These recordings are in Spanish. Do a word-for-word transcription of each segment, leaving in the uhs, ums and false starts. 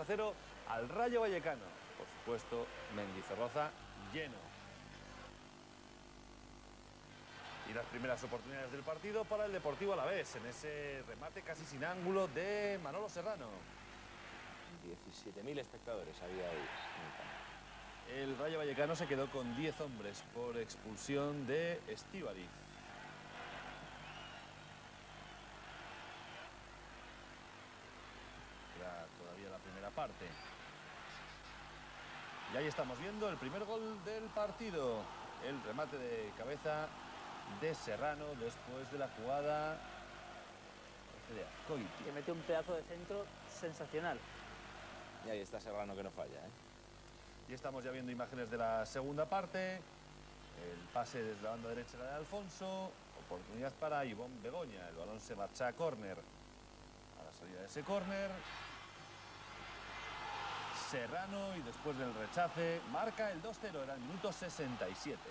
a cero al Rayo Vallecano. Por supuesto, Mendizorroza lleno. Y las primeras oportunidades del partido para el Deportivo Alavés, en ese remate casi sin ángulo de Manolo Serrano. diecisiete mil espectadores había ahí. El Rayo Vallecano se quedó con diez hombres por expulsión de Estíbaliz. Era todavía la primera parte. Y ahí estamos viendo el primer gol del partido. El remate de cabeza de Serrano después de la jugada de Azcoiti. Que mete un pedazo de centro sensacional. Y ahí está Serrano que no falla, ¿eh? Y estamos ya viendo imágenes de la segunda parte. El pase desde la banda derecha de Alfonso. Oportunidad para Ivonne Begoña. El balón se marcha a córner. A la salida de ese córner, Serrano, y después del rechace marca el dos cero. Era el minuto sesenta y siete.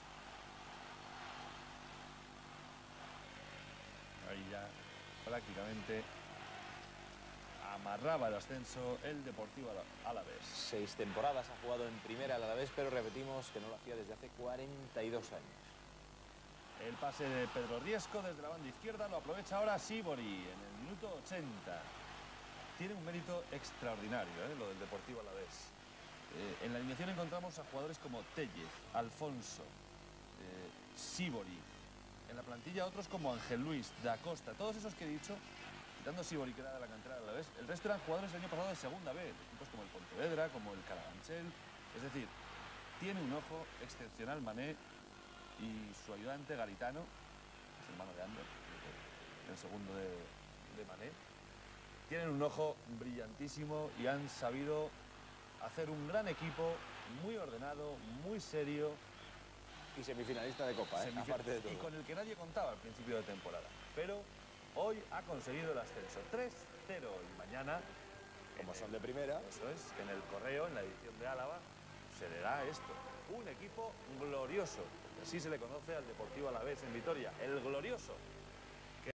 Ahí ya prácticamente amarraba el ascenso el Deportivo Alavés. Seis temporadas ha jugado en primera el Alavés, pero repetimos que no lo hacía desde hace cuarenta y dos años. El pase de Pedro Riesco desde la banda izquierda lo aprovecha ahora Sibori en el minuto ochenta. Tiene un mérito extraordinario, ¿eh? Lo del Deportivo Alavés. Eh, en la alineación encontramos a jugadores como Tellez, Alfonso, eh, Sibori. En la plantilla otros como Ángel Luis, Da Costa, todos esos que he dicho, quitando Sibori, que era de la cantera de Alavés, el resto eran jugadores del año pasado de segunda vez, equipos como el Pontevedra, como el Carabanchel. Es decir, tiene un ojo excepcional Mané, y su ayudante Garitano, es el hermano de Ander, el segundo de, de Mané. Tienen un ojo brillantísimo y han sabido hacer un gran equipo, muy ordenado, muy serio. Y semifinalista de Copa, ¿eh? Semifin... Aparte de todo. Y con el que nadie contaba al principio de temporada. Pero hoy ha conseguido el ascenso. tres cero. Y mañana, como son el... de primera, eso es, en el Correo, en la edición de Álava, se le da esto. Un equipo glorioso. Así se le conoce al Deportivo Alavés en Vitoria. El glorioso.